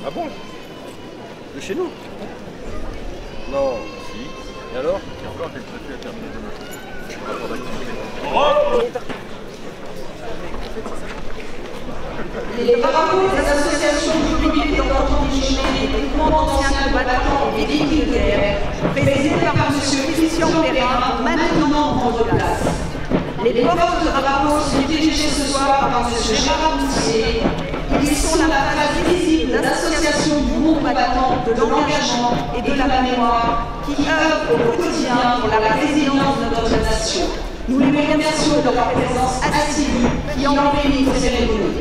Ah bon? De chez nous? Non. Si. Et alors? Et encore, j'ai le statut à terminer demain. Rapport d'activité. Les drapeaux des associations du public d'entente Dijonais et des mouvements d'anciens combattants et victimes de guerre, présidés par M. Christian Perrin, vont maintenant prendre place. Les porte-drapeaux sont dirigés ce soir par M. Gérard Moussier. Ils sont la face visible d'associations du monde combattant, de l'engagement et de la mémoire qui œuvrent au quotidien pour la résilience de notre nation. Nous les remercions de leur présence assidue qui embellit nos cérémonies.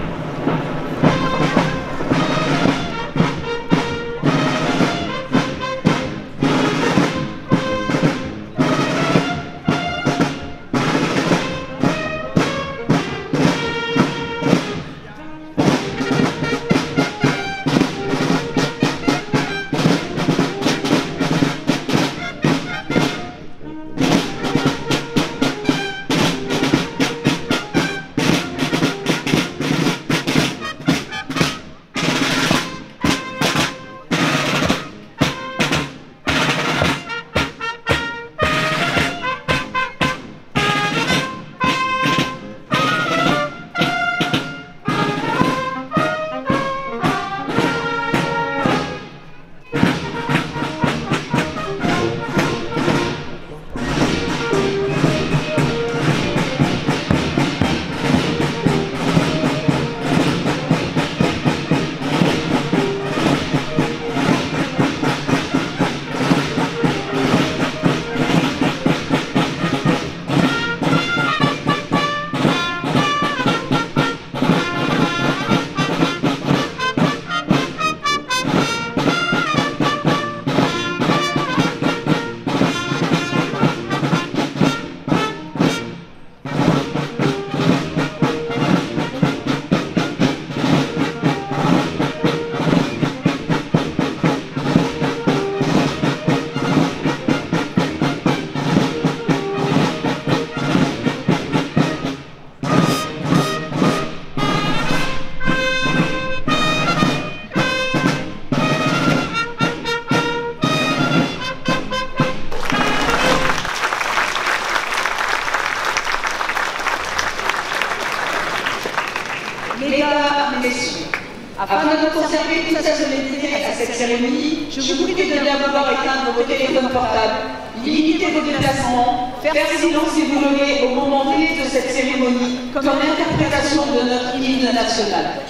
Mesdames, Messieurs, afin de conserver toute sa solennité à cette cérémonie, je vous prie de bien vouloir éteindre vos téléphones portables, limiter vos déplacements, faire silence si vous voulez au moment clé de cette cérémonie, comme l'interprétation de notre hymne national.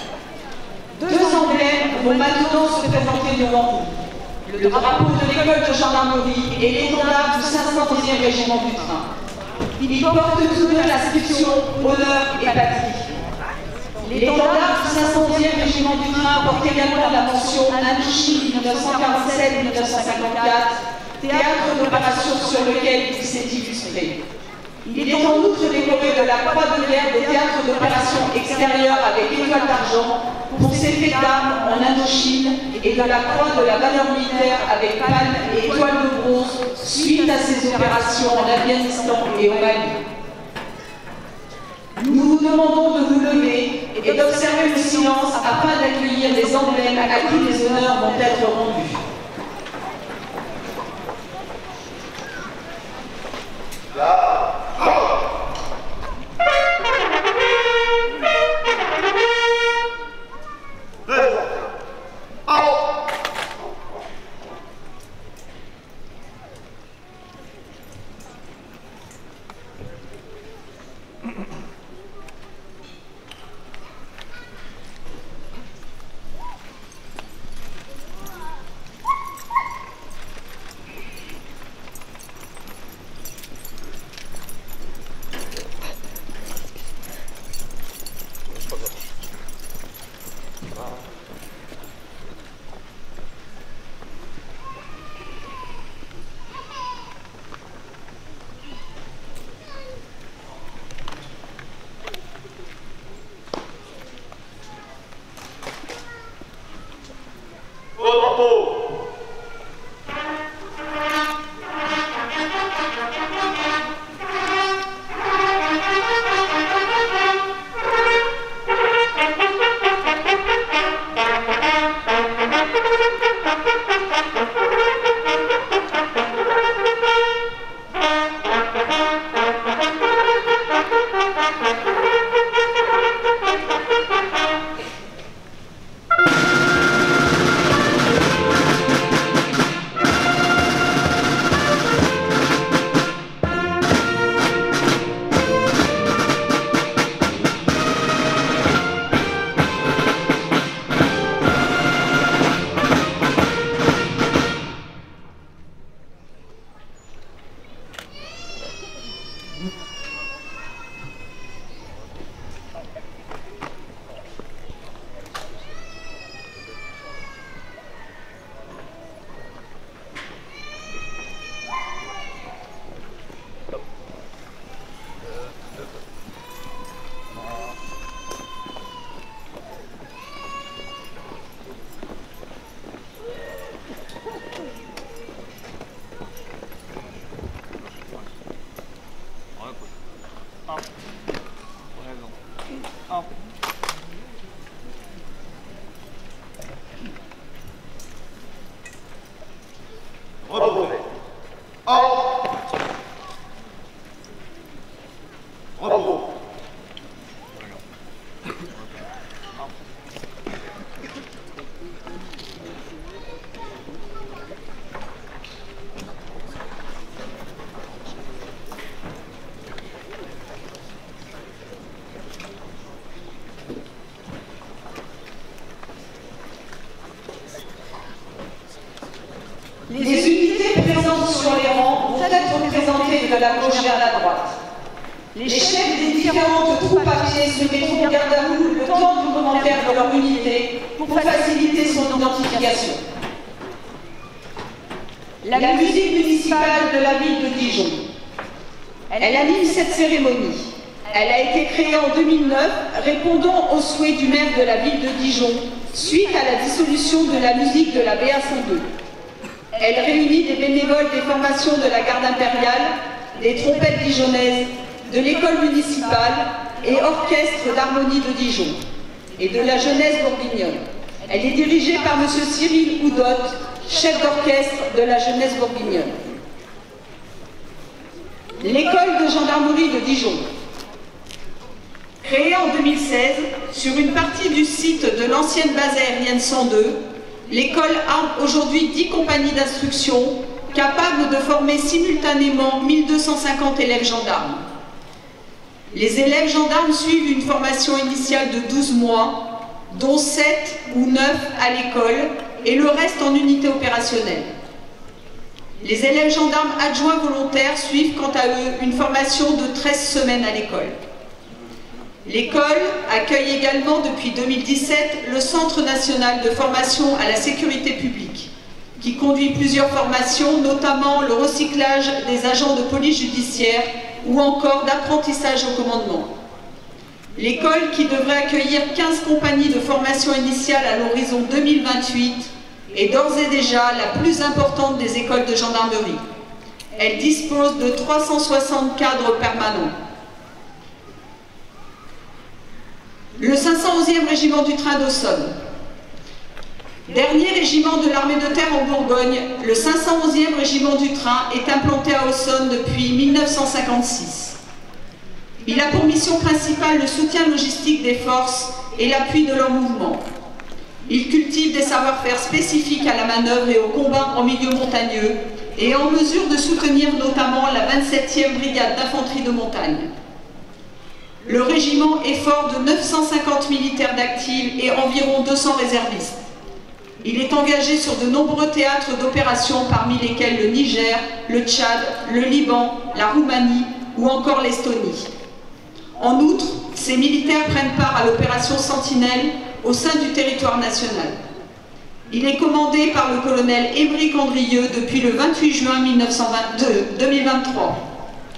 Deux emblèmes vont maintenant se présenter devant vous. Le drapeau de l'école de gendarmerie et l'étendard du 511e régiment du train. Ils portent tous deux l'inscription Honneur et Patrie. L'étendard du 511e régiment du train porte également la mention Indochine 1947-1954, théâtre d'opération sur lequel il s'est illustré. Il est en outre décoré de la croix de guerre des théâtres d'opération extérieure avec étoile d'argent pour ses faits d'armes en Indochine et de la croix de la valeur militaire avec palme et étoile de bronze suite à ses opérations en Afghanistan et au Mali. Nous vous demandons de vous lever et d'observer le silence afin d'accueillir les emblèmes à qui les honneurs vont être rendus. En. Rebrevet. En. Bravo. Les unités présentes sur les rangs vont être représentées de la gauche vers la droite. Les chefs des différentes troupes à pied se mettront garde à vous le temps du commentaire de leur unité pour faciliter son identification. La musique municipale de la ville de Dijon. Elle anime cette cérémonie. Elle a été créée en 2009, répondant aux souhaits du maire de la ville de Dijon suite à la dissolution de la musique de la BA102. Elle réunit des bénévoles des formations de la garde impériale, des trompettes dijonnaises, de l'école municipale et orchestre d'harmonie de Dijon et de la jeunesse bourguignonne. Elle est dirigée par M. Cyril Oudot, chef d'orchestre de la jeunesse bourguignonne. L'école de gendarmerie de Dijon. Créée en 2016 sur une partie du site de l'ancienne base aérienne 102, l'école arme aujourd'hui 10 compagnies d'instruction capables de former simultanément 1250 élèves gendarmes. Les élèves gendarmes suivent une formation initiale de 12 mois, dont 7 ou 9 à l'école et le reste en unité opérationnelle. Les élèves gendarmes adjoints volontaires suivent quant à eux une formation de 13 semaines à l'école. L'école accueille également depuis 2017 le Centre national de formation à la sécurité publique, qui conduit plusieurs formations, notamment le recyclage des agents de police judiciaire ou encore d'apprentissage au commandement. L'école, qui devrait accueillir 15 compagnies de formation initiale à l'horizon 2028, est d'ores et déjà la plus importante des écoles de gendarmerie. Elle dispose de 360 cadres permanents. Le 511e régiment du train d'Aussonne. Dernier régiment de l'armée de terre en Bourgogne, le 511e régiment du train est implanté à Aussonne depuis 1956. Il a pour mission principale le soutien logistique des forces et l'appui de leur mouvement. Il cultive des savoir-faire spécifiques à la manœuvre et au combat en milieu montagneux et est en mesure de soutenir notamment la 27e brigade d'infanterie de montagne. Le régiment est fort de 950 militaires d'actifs et environ 200 réservistes. Il est engagé sur de nombreux théâtres d'opérations parmi lesquels le Niger, le Tchad, le Liban, la Roumanie ou encore l'Estonie. En outre, ces militaires prennent part à l'opération Sentinelle au sein du territoire national. Il est commandé par le colonel Émeric Andrieux depuis le 28 juin 2023.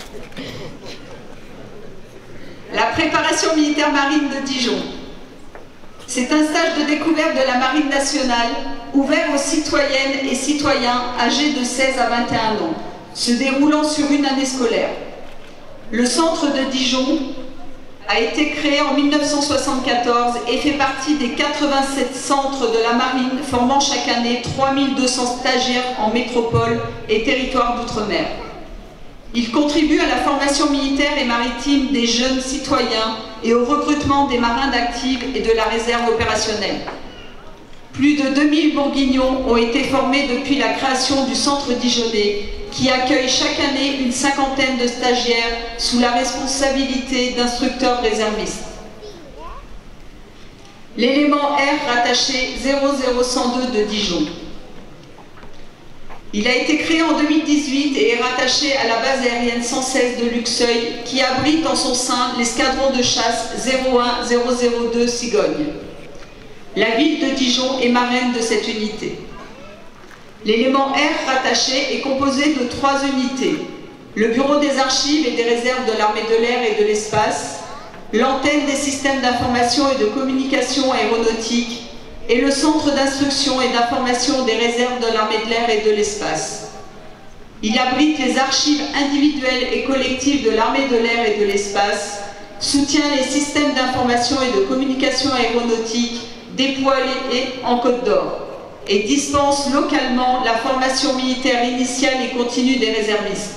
La préparation militaire marine de Dijon. C'est un stage de découverte de la Marine nationale ouvert aux citoyennes et citoyens âgés de 16 à 21 ans, se déroulant sur une année scolaire. Le centre de Dijon a été créé en 1974 et fait partie des 87 centres de la marine formant chaque année 3200 stagiaires en métropole et territoire d'outre-mer. Il contribue à la formation militaire et maritime des jeunes citoyens et au recrutement des marins d'active et de la réserve opérationnelle. Plus de 2000 bourguignons ont été formés depuis la création du centre dijonnais, qui accueille chaque année une cinquantaine de stagiaires sous la responsabilité d'instructeurs réservistes. L'élément R rattaché 00102 de Dijon. Il a été créé en 2018 et est rattaché à la base aérienne 116 de Luxeuil, qui abrite en son sein l'escadron de chasse 01002 Cigogne. La ville de Dijon est marraine de cette unité. L'élément R rattaché est composé de 3 unités. Le bureau des archives et des réserves de l'armée de l'air et de l'espace, l'antenne des systèmes d'information et de communication aéronautique et le centre d'instruction et d'information des réserves de l'armée de l'air et de l'espace. Il abrite les archives individuelles et collectives de l'armée de l'air et de l'espace, soutient les systèmes d'information d'information et de communication aéronautique déployée en Côte d'Or et dispense localement la formation militaire initiale et continue des réservistes.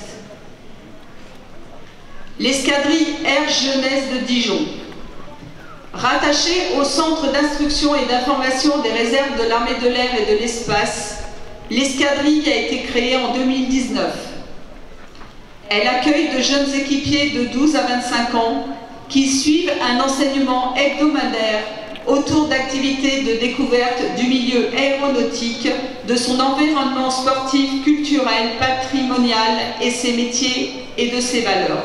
L'escadrille Air Jeunesse de Dijon. Rattachée au Centre d'instruction et d'information des réserves de l'armée de l'air et de l'espace, l'escadrille a été créée en 2019. Elle accueille de jeunes équipiers de 12 à 25 ans qui suivent un enseignement hebdomadaire autour d'activités de découverte du milieu aéronautique, de son environnement sportif, culturel, patrimonial et ses métiers et de ses valeurs.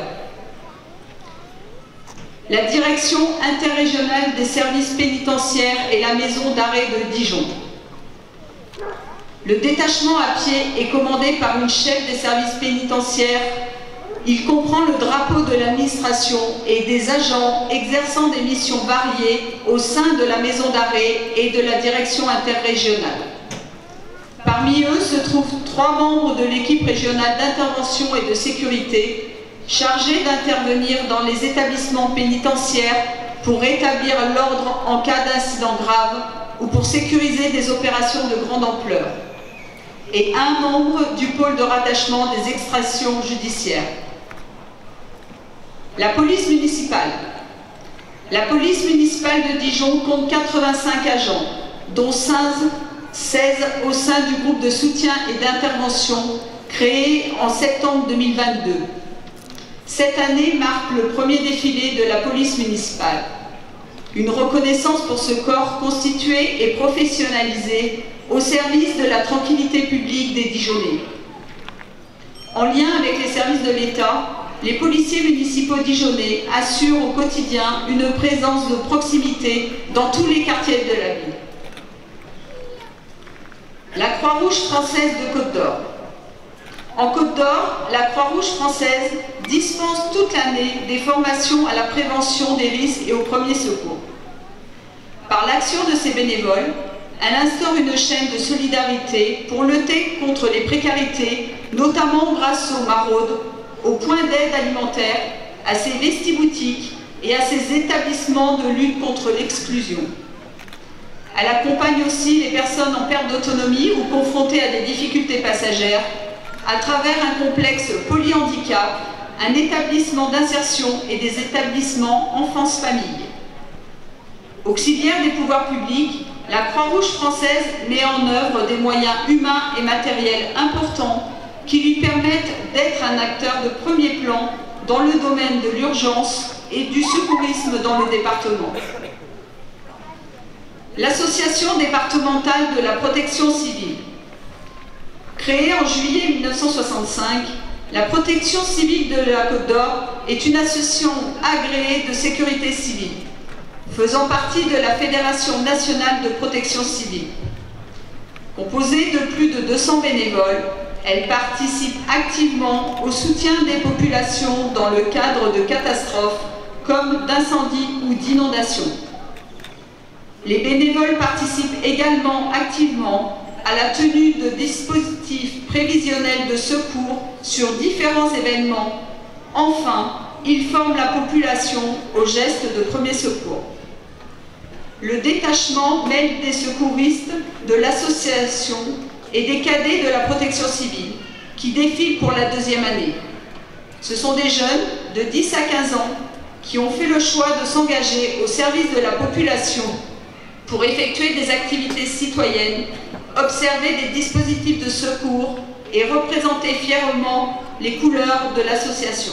La direction interrégionale des services pénitentiaires et la maison d'arrêt de Dijon. Le détachement à pied est commandé par une chef des services pénitentiaires. Il comprend le drapeau de l'administration et des agents exerçant des missions variées au sein de la maison d'arrêt et de la direction interrégionale. Parmi eux se trouvent 3 membres de l'équipe régionale d'intervention et de sécurité chargés d'intervenir dans les établissements pénitentiaires pour rétablir l'ordre en cas d'incident grave ou pour sécuriser des opérations de grande ampleur, et 1 membre du pôle de rattachement des extractions judiciaires. La police municipale. La police municipale de Dijon compte 85 agents, dont 16 au sein du groupe de soutien et d'intervention créé en septembre 2022. Cette année marque le premier défilé de la police municipale. Une reconnaissance pour ce corps constitué et professionnalisé au service de la tranquillité publique des Dijonnais. En lien avec les services de l'État, les policiers municipaux dijonnais assurent au quotidien une présence de proximité dans tous les quartiers de la ville. La Croix-Rouge française de Côte d'Or. En Côte d'Or, la Croix-Rouge française dispense toute l'année des formations à la prévention des risques et aux premiers secours. Par l'action de ses bénévoles, elle instaure une chaîne de solidarité pour lutter contre les précarités, notamment grâce aux maraudes, aux points d'aide alimentaire, à ses vestiboutiques et à ses établissements de lutte contre l'exclusion. Elle accompagne aussi les personnes en perte d'autonomie ou confrontées à des difficultés passagères à travers un complexe polyhandicap, un établissement d'insertion et des établissements enfance-famille. Auxiliaire des pouvoirs publics, la Croix-Rouge française met en œuvre des moyens humains et matériels importants qui lui permettent d'être un acteur de premier plan dans le domaine de l'urgence et du secourisme dans le département. L'association départementale de la protection civile. Créée en juillet 1965, la protection civile de la Côte d'Or est une association agréée de sécurité civile, faisant partie de la Fédération nationale de protection civile. Composée de plus de 200 bénévoles, elle participe activement au soutien des populations dans le cadre de catastrophes comme d'incendies ou d'inondations. Les bénévoles participent également activement à la tenue de dispositifs prévisionnels de secours sur différents événements. Enfin, ils forment la population aux gestes de premier secours. Le détachement mêle des secouristes de l'association et des cadets de la protection civile qui défilent pour la 2e année. Ce sont des jeunes de 10 à 15 ans qui ont fait le choix de s'engager au service de la population pour effectuer des activités citoyennes, observer des dispositifs de secours et représenter fièrement les couleurs de l'association.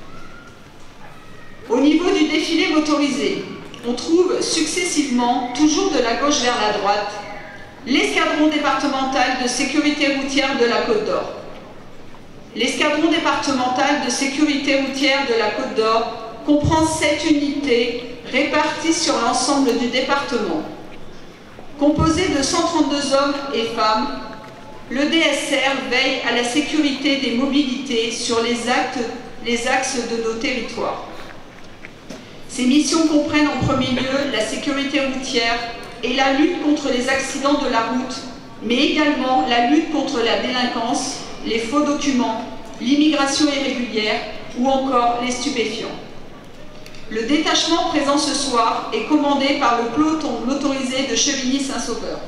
Au niveau du défilé motorisé, on trouve successivement, toujours de la gauche vers la droite, l'escadron départemental de sécurité routière de la Côte d'Or. L'escadron départemental de sécurité routière de la Côte d'Or comprend 7 unités réparties sur l'ensemble du département. Composé de 132 hommes et femmes, le DSR veille à la sécurité des mobilités sur les axes de nos territoires. Ces missions comprennent en premier lieu la sécurité routière et la lutte contre les accidents de la route, mais également la lutte contre la délinquance, les faux documents, l'immigration irrégulière ou encore les stupéfiants. Le détachement présent ce soir est commandé par le peloton motorisé de Chevigny-Saint-Sauveur.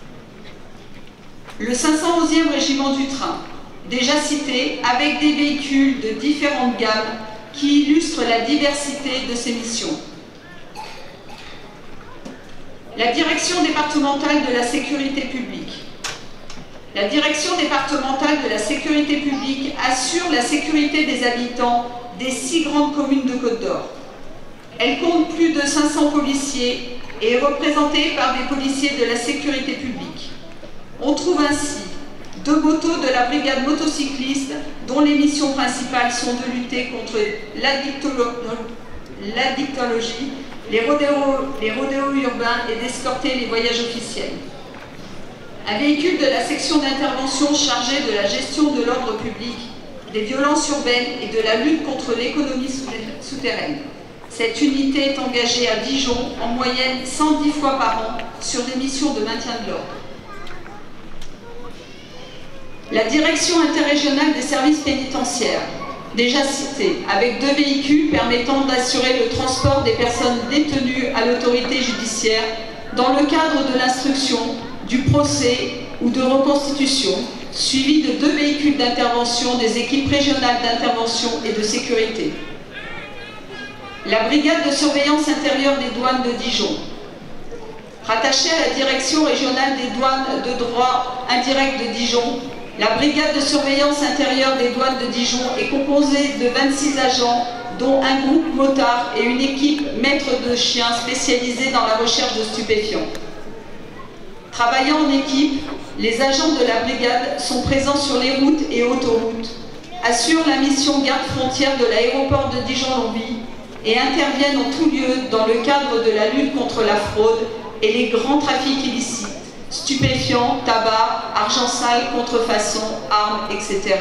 Le 511e régiment du train, déjà cité, avec des véhicules de différentes gammes qui illustrent la diversité de ses missions. La direction départementale de la sécurité publique. La direction départementale de la sécurité publique assure la sécurité des habitants des 6 grandes communes de Côte-d'Or. Elle compte plus de 500 policiers et est représentée par des policiers de la sécurité publique. On trouve ainsi 2 motos de la brigade motocycliste dont les missions principales sont de lutter contre l'addictologie, les rodéos urbains et d'escorter les voyages officiels. Un véhicule de la section d'intervention chargé de la gestion de l'ordre public, des violences urbaines et de la lutte contre l'économie souterraine. Cette unité est engagée à Dijon en moyenne 110 fois par an sur des missions de maintien de l'ordre. La direction interrégionale des services pénitentiaires, déjà citée, avec 2 véhicules permettant d'assurer le transport des personnes détenues à l'autorité judiciaire dans le cadre de l'instruction, du procès ou de reconstitution, suivi de 2 véhicules d'intervention des équipes régionales d'intervention et de sécurité. La brigade de surveillance intérieure des douanes de Dijon, rattachée à la direction régionale des douanes de droit indirect de Dijon, la brigade de surveillance intérieure des douanes de Dijon est composée de 26 agents, dont un groupe motard et une équipe maître de chiens spécialisée dans la recherche de stupéfiants. Travaillant en équipe, les agents de la brigade sont présents sur les routes et autoroutes, assurent la mission garde-frontière de l'aéroport de Dijon-Longwy et interviennent en tout lieu dans le cadre de la lutte contre la fraude et les grands trafics illicites, stupéfiants, tabac, argent sale, contrefaçon, armes, etc.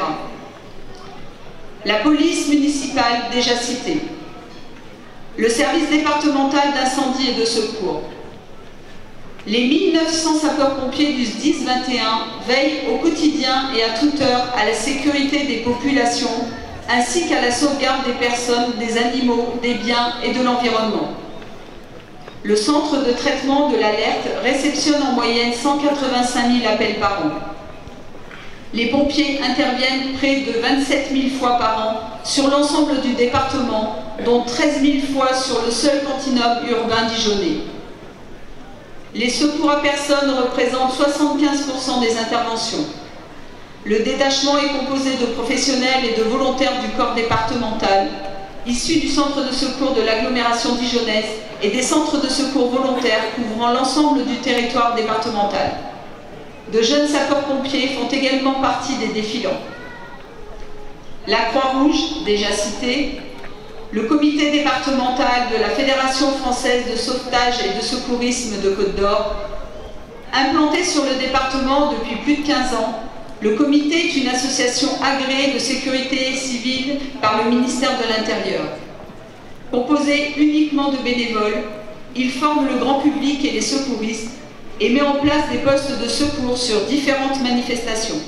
La police municipale déjà citée. Le service départemental d'incendie et de secours. Les 1900 sapeurs-pompiers du SDIS 21 veillent au quotidien et à toute heure à la sécurité des populations ainsi qu'à la sauvegarde des personnes, des animaux, des biens et de l'environnement. Le centre de traitement de l'alerte réceptionne en moyenne 185 000 appels par an. Les pompiers interviennent près de 27 000 fois par an sur l'ensemble du département, dont 13 000 fois sur le seul continuum urbain dijonnais. Les secours à personnes représentent 75% des interventions. Le détachement est composé de professionnels et de volontaires du corps départemental, issus du centre de secours de l'agglomération dijonnaise et des centres de secours volontaires couvrant l'ensemble du territoire départemental. De jeunes sapeurs-pompiers font également partie des défilants. La Croix-Rouge, déjà citée, le comité départemental de la Fédération française de sauvetage et de secourisme de Côte-d'Or. Implanté sur le département depuis plus de 15 ans, le comité est une association agréée de sécurité civile par le ministère de l'Intérieur. Composé uniquement de bénévoles, il forme le grand public et les secouristes et met en place des postes de secours sur différentes manifestations.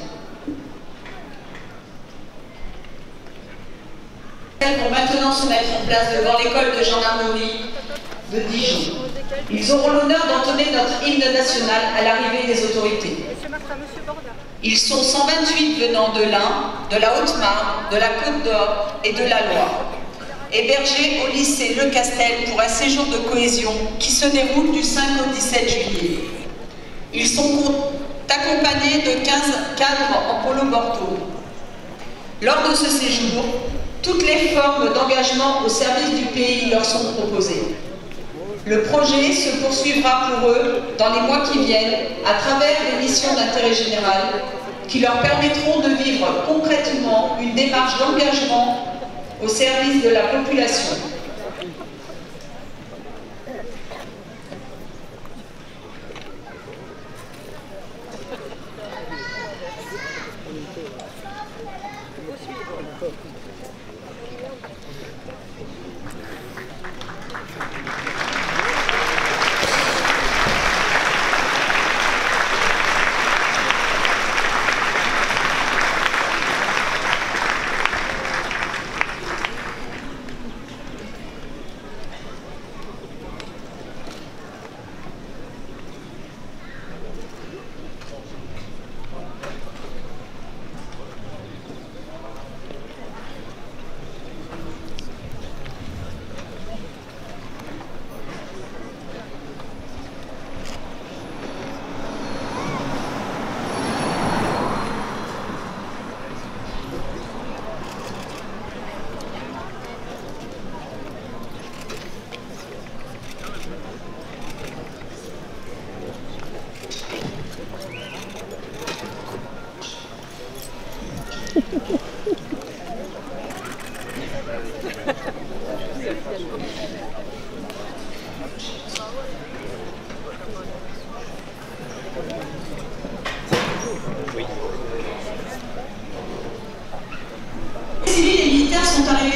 Vont maintenant se mettre en place devant l'école de gendarmerie de Dijon. Ils auront l'honneur d'entonner notre hymne national à l'arrivée des autorités. Ils sont 128 venant de l'Ain, de la Haute-Marne, de la Côte-d'Or et de la Loire, hébergés au lycée Le Castel pour un séjour de cohésion qui se déroule du 5 au 17 juillet. Ils sont accompagnés de 15 cadres en polo bordeaux. Lors de ce séjour, toutes les formes d'engagement au service du pays leur sont proposées. Le projet se poursuivra pour eux dans les mois qui viennent à travers des missions d'intérêt général qui leur permettront de vivre concrètement une démarche d'engagement au service de la population.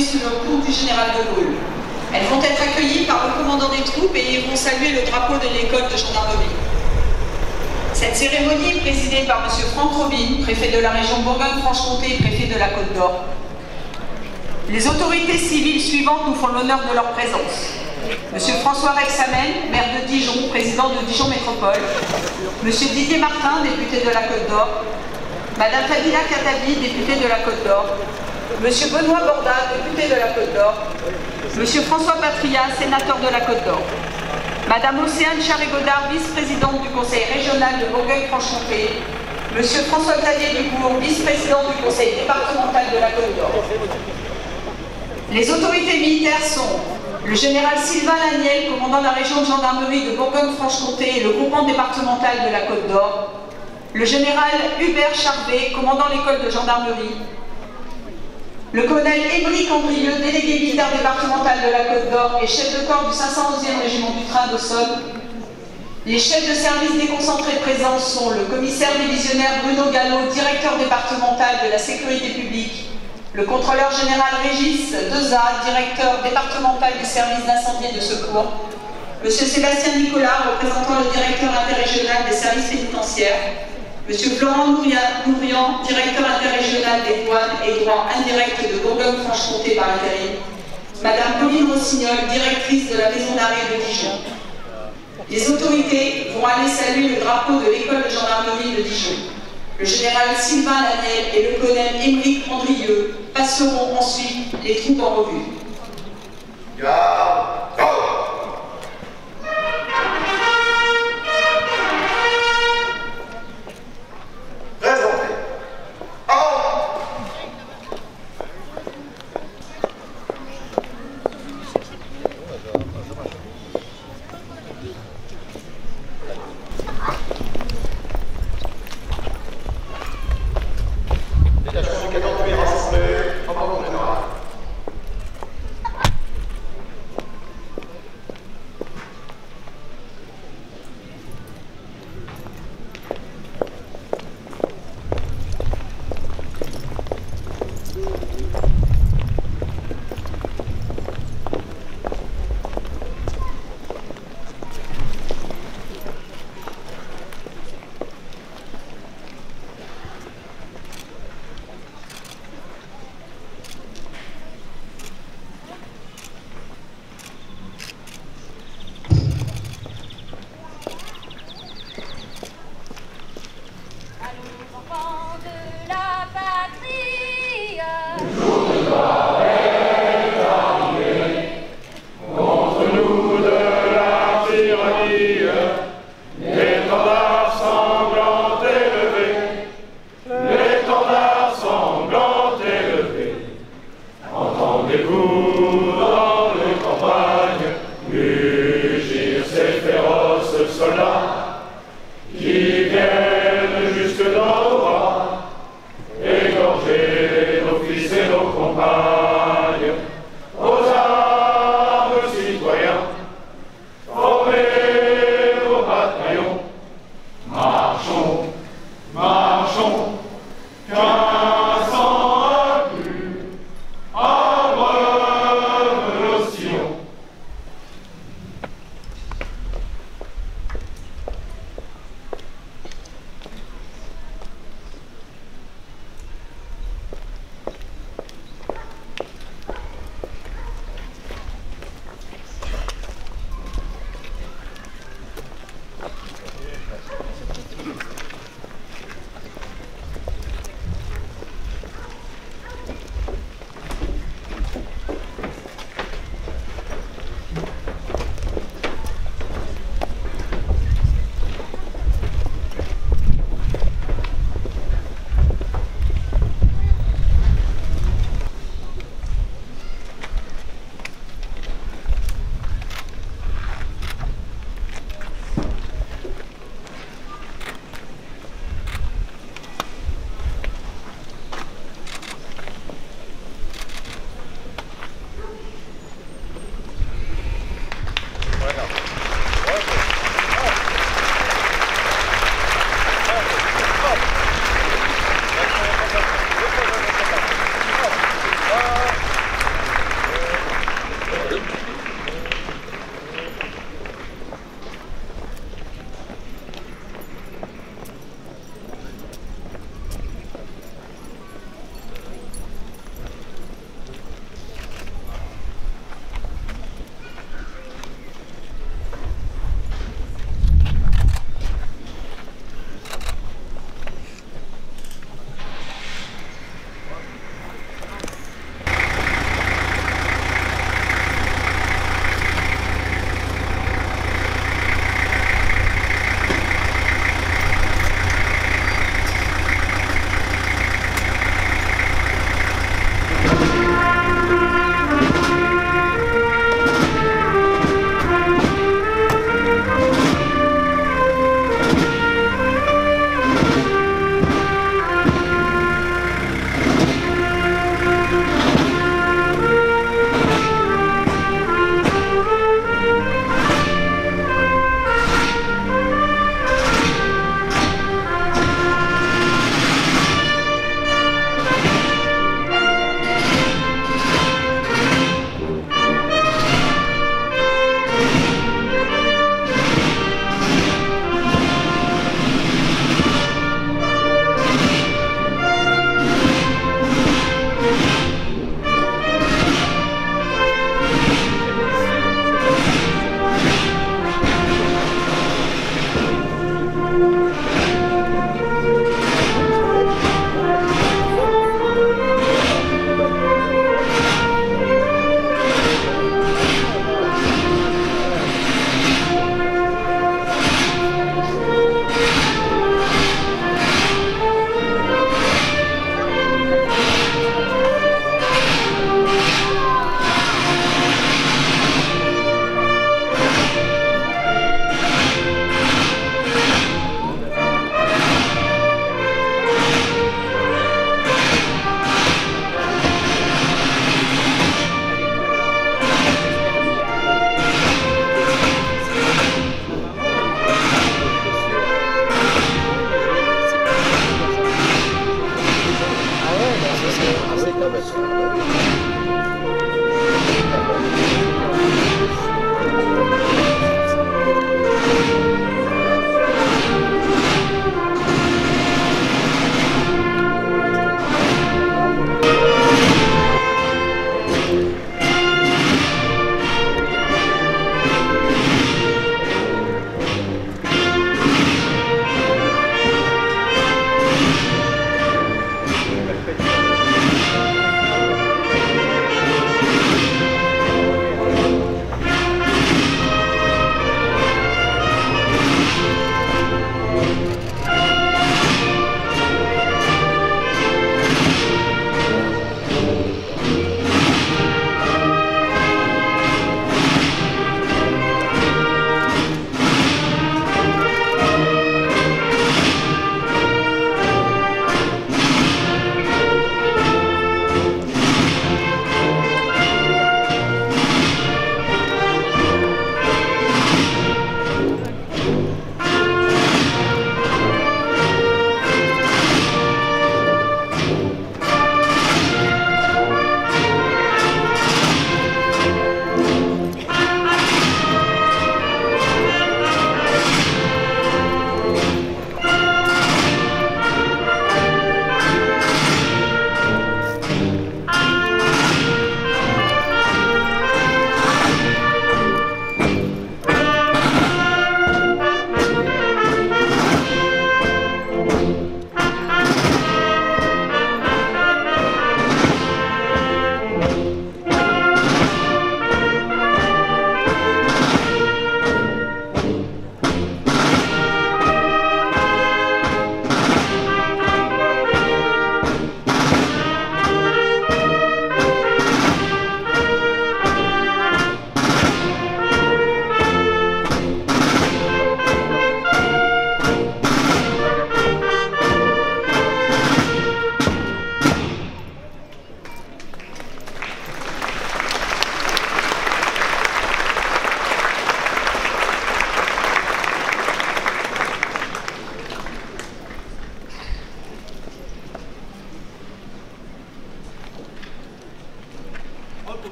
stationnées sous le coup du général de Gaulle. Elles vont être accueillies par le commandant des troupes et iront saluer le drapeau de l'école de gendarmerie. Cette cérémonie est présidée par M. Franck Robin, préfet de la région Bourgogne-Franche-Comté et préfet de la Côte d'Or. Les autorités civiles suivantes nous font l'honneur de leur présence. M. François Rebsamen, maire de Dijon, président de Dijon Métropole. M. Didier Martin, député de la Côte d'Or. Mme Fadila Katabi, députée de la Côte d'Or. M. Benoît Borda, député de la Côte d'Or. M. François Patria, sénateur de la Côte d'Or. Mme Océane Charé-Godard, vice-présidente du Conseil régional de Bourgogne-Franche-Comté. M. François-Xavier Dubourg, vice-président du Conseil départemental de la Côte d'Or. Les autorités militaires sont le général Sylvain Laniel, commandant la région de gendarmerie de Bourgogne-Franche-Comté et le groupement départemental de la Côte d'Or. Le général Hubert Charvet, commandant l'école de gendarmerie. Le colonel Émeric Andrieux, délégué militaire départemental de la Côte d'Or et chef de corps du 511e régiment du train d'Aussonne. Les chefs de service déconcentrés présents sont le commissaire divisionnaire Bruno Gallo, directeur départemental de la sécurité publique, le contrôleur général Régis Deza, directeur départemental du service d'incendie et de secours, M. Sébastien Nicolas, représentant le directeur interrégional des services pénitentiaires, M. Florent Nourian, directeur interrégional des douanes et droits indirects de Bourgogne-Franche-Comté par intérim, Mme Pauline Rossignol, directrice de la maison d'arrêt de Dijon. Les autorités vont aller saluer le drapeau de l'école de gendarmerie de Dijon. Le général Sylvain Laniel et le colonel Émeric Andrieux passeront ensuite les troupes en revue. Garde. Présentez. Détachement du 14e rassemblé en ordre général.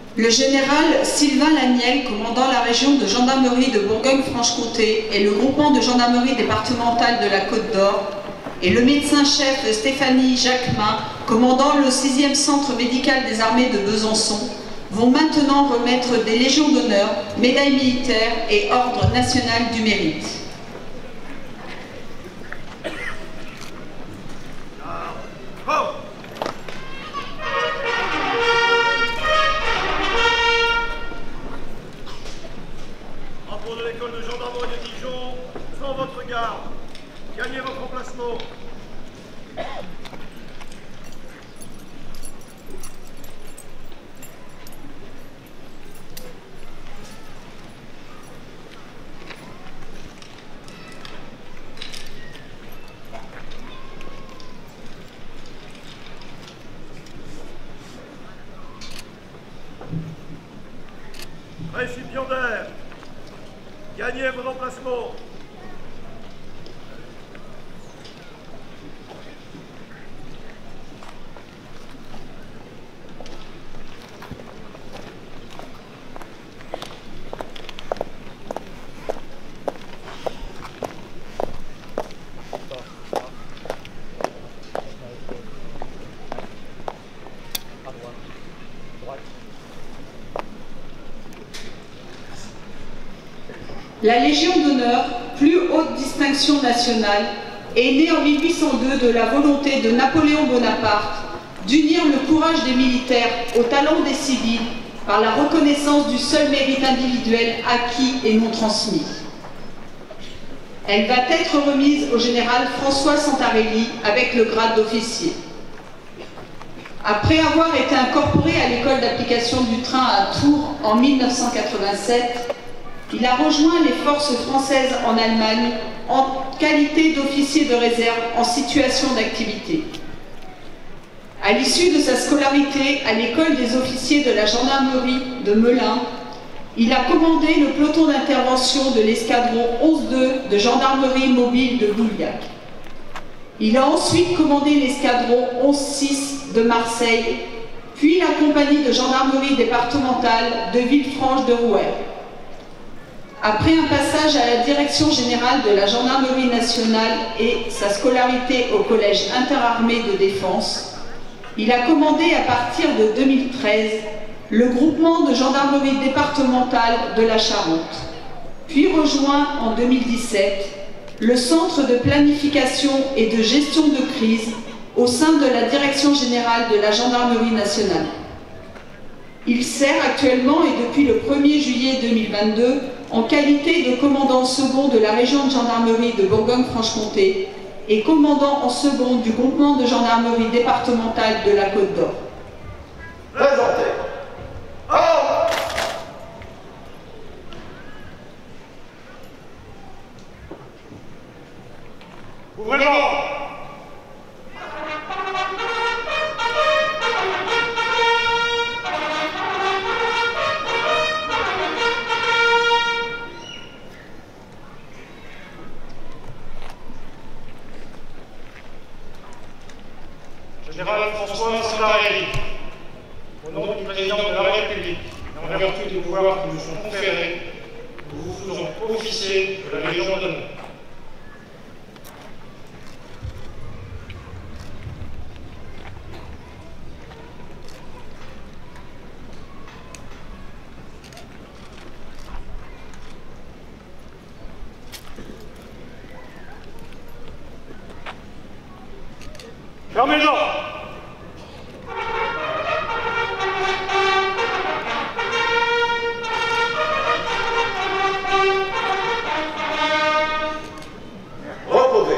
Le général Sylvain Laniel, commandant la région de gendarmerie de Bourgogne-Franche-Comté et le groupement de gendarmerie départementale de la Côte d'Or, et le médecin-chef Stéphanie Jacquemin, commandant le 6e centre médical des armées de Besançon, vont maintenant remettre des légions d'honneur, médailles militaires et ordre national du mérite. Rapport de l'école de gendarmerie de Dijon, sans votre garde. Gagnez votre emplacement. Récipiendaire, gagnez vos emplacements. La Légion d'honneur, plus haute distinction nationale, est née en 1802 de la volonté de Napoléon Bonaparte d'unir le courage des militaires au talent des civils par la reconnaissance du seul mérite individuel acquis et non transmis. Elle va être remise au général François Santarelli avec le grade d'officier. Après avoir été incorporé à l'école d'application du train à Tours en 1987, il a rejoint les forces françaises en Allemagne en qualité d'officier de réserve en situation d'activité. À l'issue de sa scolarité à l'école des officiers de la gendarmerie de Melun, il a commandé le peloton d'intervention de l'escadron 11-2 de gendarmerie mobile de Gouliac. Il a ensuite commandé l'escadron 11-6 de Marseille, puis la compagnie de gendarmerie départementale de Villefranche de Rouergue. Après un passage à la direction générale de la gendarmerie nationale et sa scolarité au collège interarmé de défense, il a commandé à partir de 2013 le groupement de gendarmerie départementale de la Charente, puis rejoint en 2017 le centre de planification et de gestion de crise au sein de la direction générale de la gendarmerie nationale. Il sert actuellement et depuis le 1er juillet 2022 en qualité de commandant second de la région de gendarmerie de Bourgogne-Franche-Comté et commandant en second du groupement de gendarmerie départementale de la Côte d'Or. Présentez. Ouvrez le banc. Général François Santarelli, au nom du président de la République, et en vertu des pouvoirs qui nous sont conférés, nous vous faisons officier de la Légion d'honneur. Fermez-en! Reposez.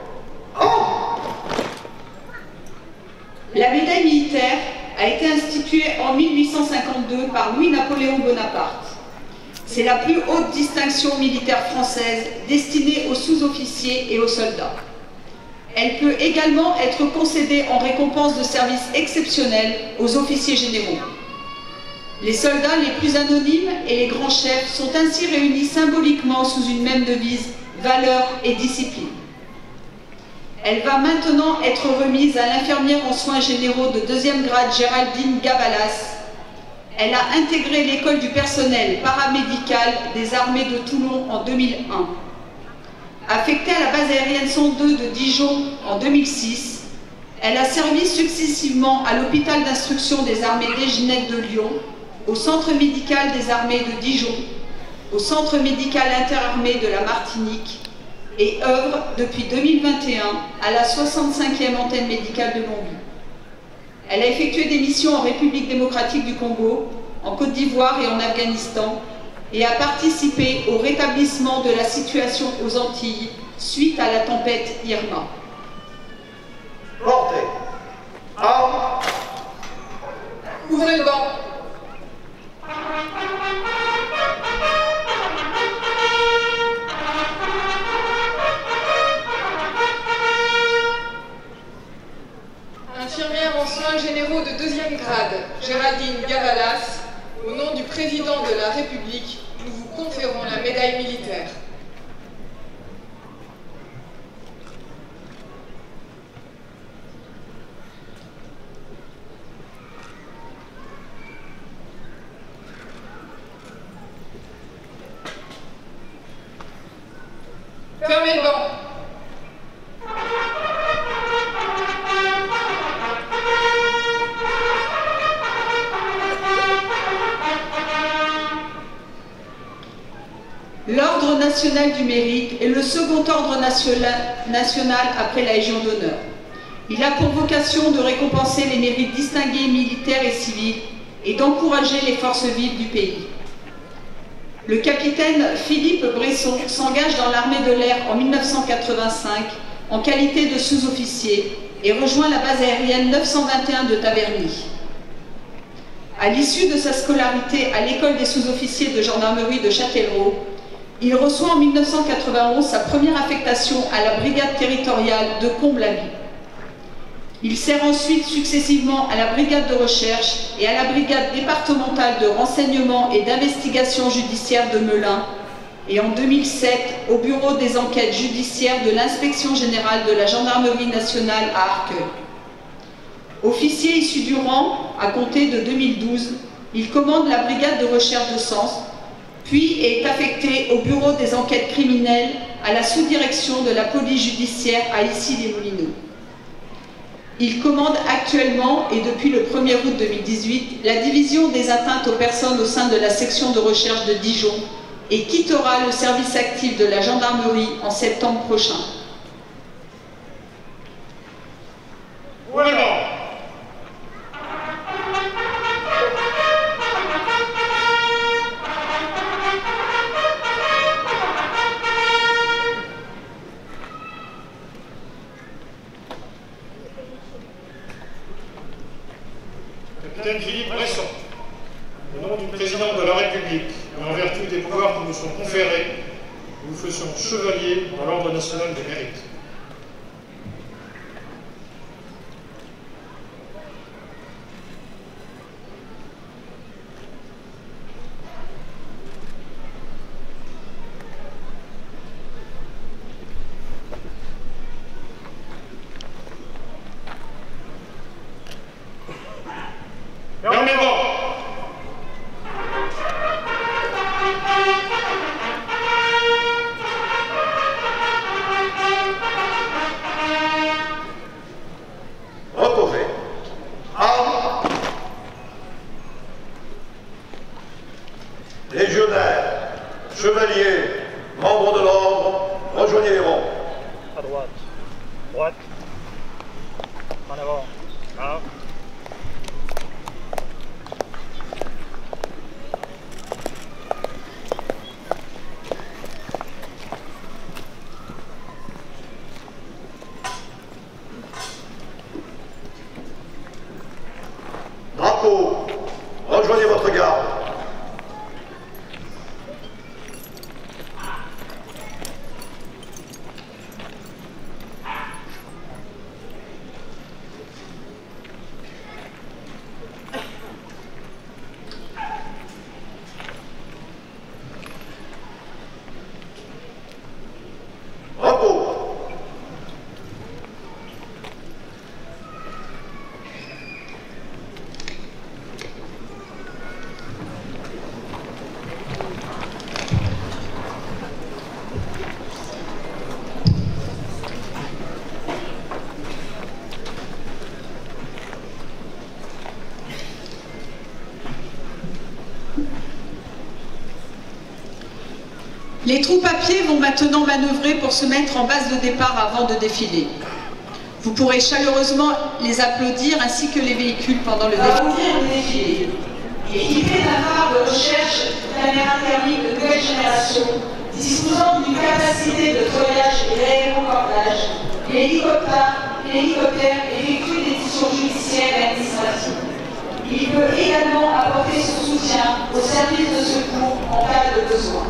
La médaille militaire a été instituée en 1852 par Louis-Napoléon Bonaparte. C'est la plus haute distinction militaire française destinée aux sous-officiers et aux soldats. Elle peut également être concédée en récompense de services exceptionnels aux officiers généraux. Les soldats les plus anonymes et les grands chefs sont ainsi réunis symboliquement sous une même devise, valeur et discipline. Elle va maintenant être remise à l'infirmière en soins généraux de 2e grade Géraldine Gavalas. Elle a intégré l'école du personnel paramédical des armées de Toulon en 2001. Affectée à la base aérienne 102 de Dijon en 2006, elle a servi successivement à l'hôpital d'instruction des armées d'Eginette de Lyon, au centre médical des armées de Dijon, au centre médical interarmé de la Martinique et œuvre depuis 2021 à la 65e antenne médicale de Longwy. Elle a effectué des missions en République démocratique du Congo, en Côte d'Ivoire et en Afghanistan et a participé au rétablissement de la situation aux Antilles suite à la tempête Irma. Portez. Armes. Ouvrez le banc. Infirmière en soins généraux de 2e grade, Géraldine Gavalas, au nom du président de la République, nous vous conférons la médaille militaire. Fermez le banc. L'Ordre national du mérite est le second ordre national après la Légion d'honneur. Il a pour vocation de récompenser les mérites distingués militaires et civils et d'encourager les forces vives du pays. Le capitaine Philippe Bresson s'engage dans l'armée de l'air en 1985 en qualité de sous-officier et rejoint la base aérienne 921 de Taverny. À l'issue de sa scolarité à l'école des sous-officiers de gendarmerie de Châtellerault, il reçoit en 1991 sa première affectation à la brigade territoriale de Comblaby. Il sert ensuite successivement à la brigade de recherche et à la brigade départementale de renseignement et d'investigation judiciaire de Melun et en 2007 au bureau des enquêtes judiciaires de l'inspection générale de la gendarmerie nationale à Arcueil. Officier issu du rang, à compter de 2012, il commande la brigade de recherche de Sens, puis est affecté au bureau des enquêtes criminelles à la sous-direction de la police judiciaire à Issy-les-Moulineaux. Il commande actuellement, et depuis le 1er août 2018, la division des atteintes aux personnes au sein de la section de recherche de Dijon et quittera le service actif de la gendarmerie en septembre prochain. Voilà. Capitaine Philippe Bresson, au nom du président de la République et en vertu des pouvoirs qui nous sont conférés, nous vous faisons chevalier dans l'Ordre national des mérites. Fermez le banc. Reposez. Armes. Légionnaires, chevaliers, membres de l'ordre, rejoignez les rangs. À droite. Droite. En avant. Là. Drapeau, rejoignez votre garde. Repos. Les troupes à pied vont maintenant manœuvrer pour se mettre en base de départ avant de défiler. Vous pourrez chaleureusement les applaudir ainsi que les véhicules pendant le défilé. Équipé d'un phare de recherche caméra thermique de nouvelle génération, disposant d'une capacité de toyage et d'aérocordage, l'hélicoptère effectue des missions judiciaires et administratives. Il peut également apporter son soutien aux services de secours en cas de besoin.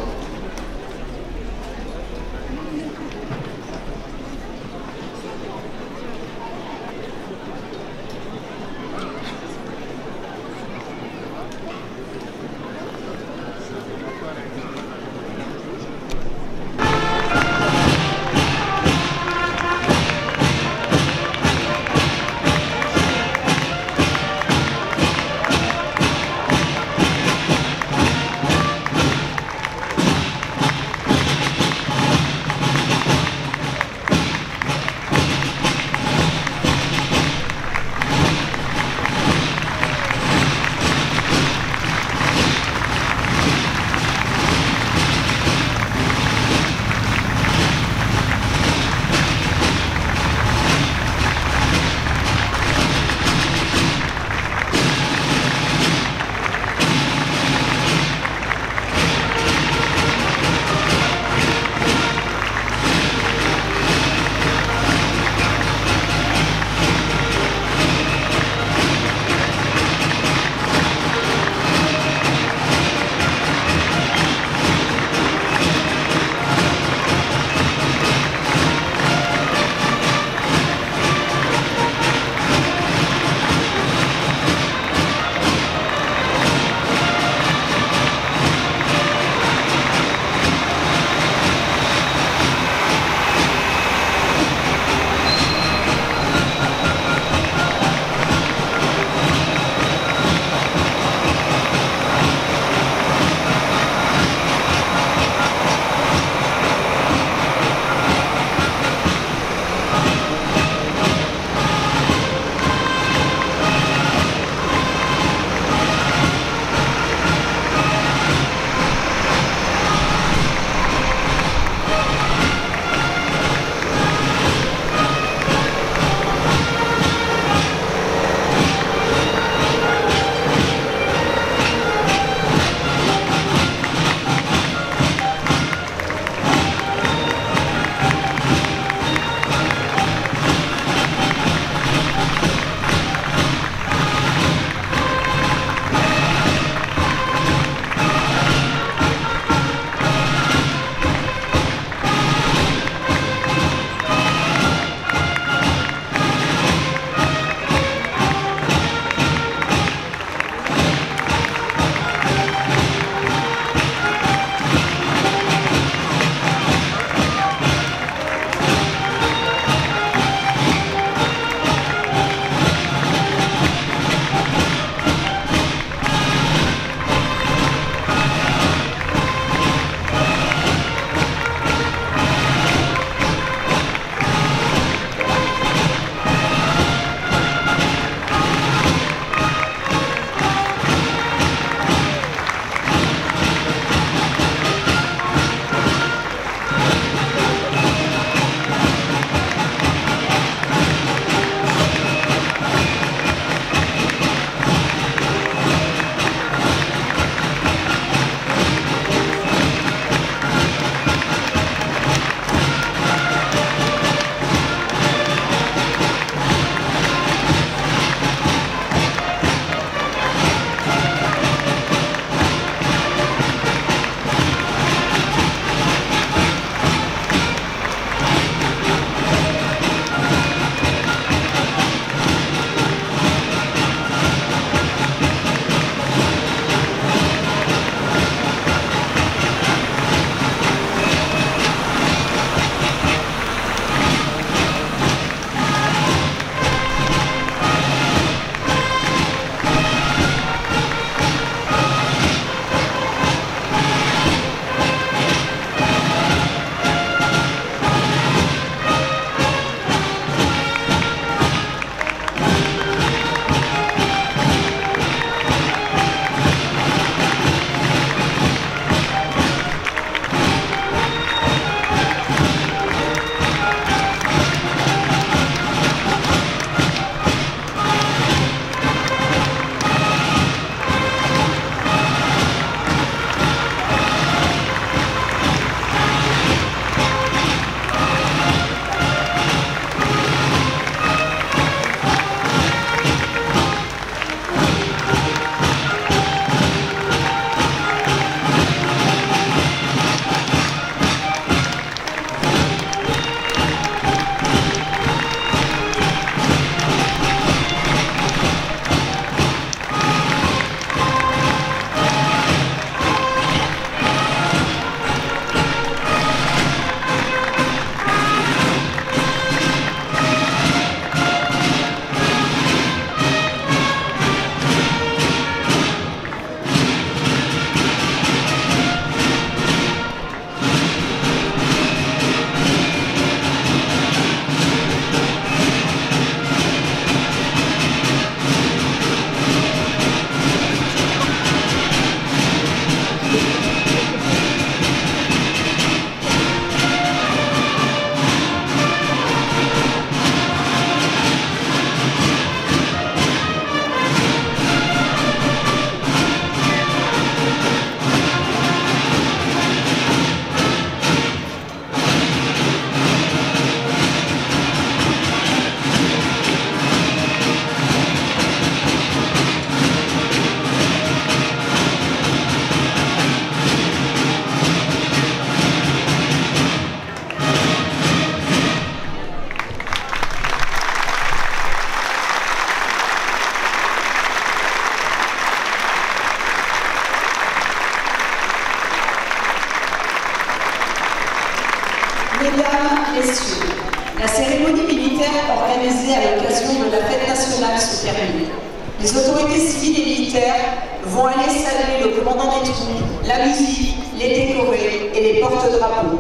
messieurs, la cérémonie militaire organisée à l'occasion de la fête nationale se termine. Les autorités civiles et militaires vont aller saluer le commandant des troupes, la musique, les décorés et les porte-drapeaux.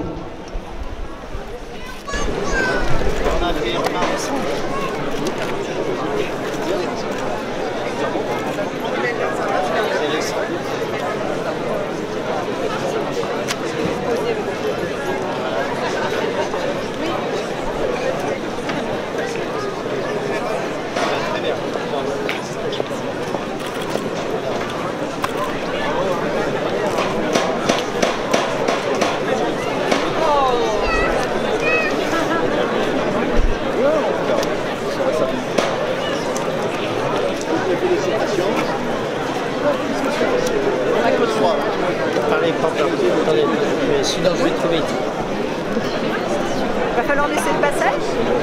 Sinon je vais trouver. Il va falloir laisser le passage.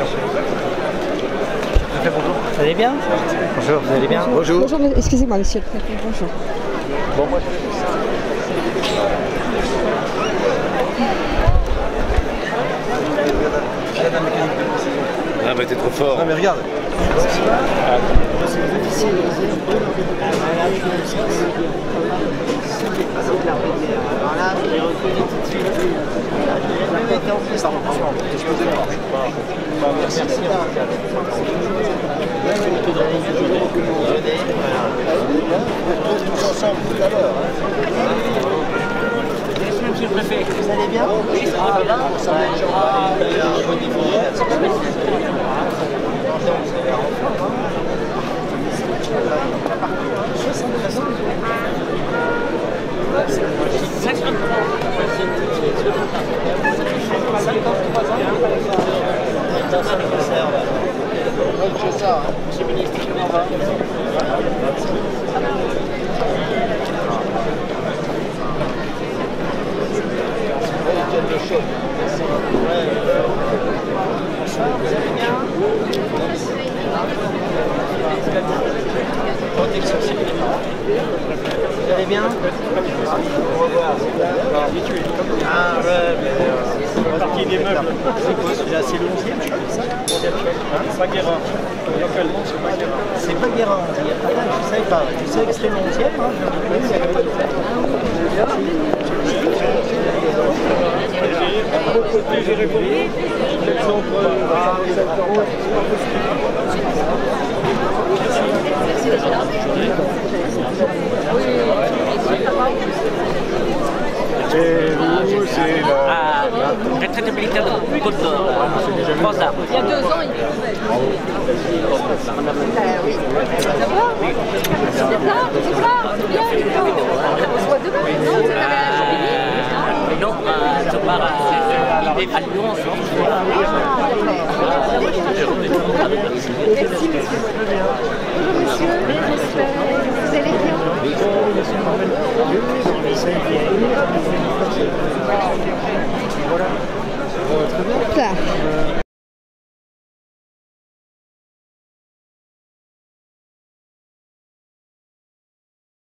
Bonjour. Vous allez bien? Bonjour, vous allez bien? Bonjour. Bonjour, excusez-moi monsieur le préfet, bonjour. Bon, moi Ah bah t'es trop fort. Non mais regarde. Tous ensemble tout à l'heure. Monsieur le préfet, vous allez bien? Oui, ça va bien. Monsieur le ministre, comment va? Protection civile. Vous allez bien? Au revoir. Ah ouais, mais partie des meubles. C'est quoi celui-là? C'est le 11e, je crois. Baguera. Localement, c'est Baguera. C'est Baguera, on dit. Ah, je ne savais pas. Je savais que c'était le 11e. J'ai répondu. Retraite militaire de Côte d'Or, 3 arbres. Il y a 2 ans, il pouvait. Oui. D'abord, c'est là, c'est bien. On se voit demain, non? Vous allez à Champigny? Non, je pars à Lyon. Merci, monsieur. Bonjour, monsieur. J'espère que vous allez bien.